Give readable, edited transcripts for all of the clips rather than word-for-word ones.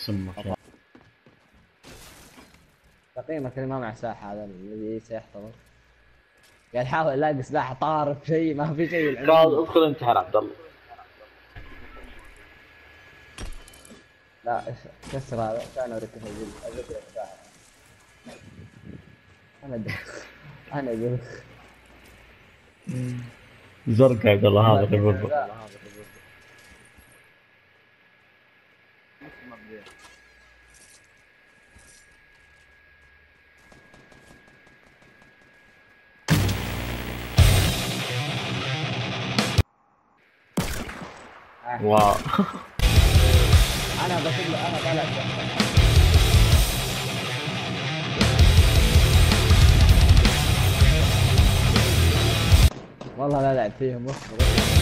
سمك. تقييمك اللي ما مع سلاح هذا الذي سيحتضر. قاعد احاول الاقي سلاح طارف شيء ما في شيء. قاعد ادخل انتحر عبد الله. لا كسر هذا كان اوريك السلاح. انا دخ زرق عبد الله هذا بالضبط. واو. انا بشوف انا طالع والله لا لعب فيهم اصبر.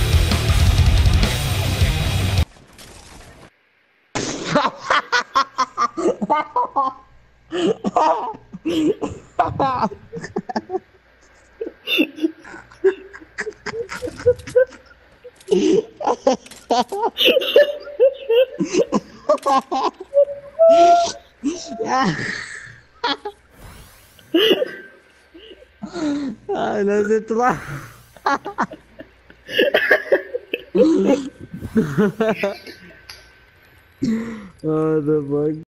لازم تطلع. هذا بق